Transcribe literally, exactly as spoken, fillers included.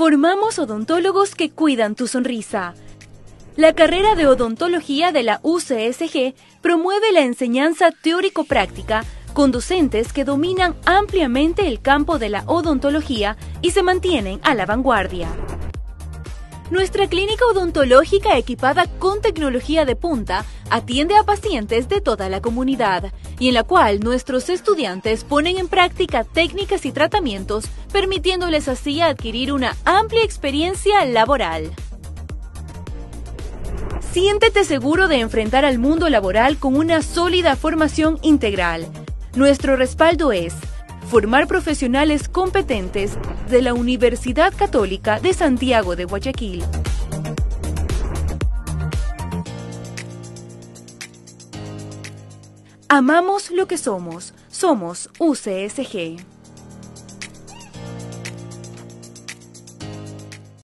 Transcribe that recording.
Formamos odontólogos que cuidan tu sonrisa. La carrera de odontología de la U C S G promueve la enseñanza teórico-práctica con docentes que dominan ampliamente el campo de la odontología y se mantienen a la vanguardia. Nuestra clínica odontológica equipada con tecnología de punta atiende a pacientes de toda la comunidad y en la cual nuestros estudiantes ponen en práctica técnicas y tratamientos, permitiéndoles así adquirir una amplia experiencia laboral. Siéntete seguro de enfrentar al mundo laboral con una sólida formación integral. Nuestro respaldo es formar profesionales competentes de la Universidad Católica de Santiago de Guayaquil. Amamos lo que somos. Somos U C S G.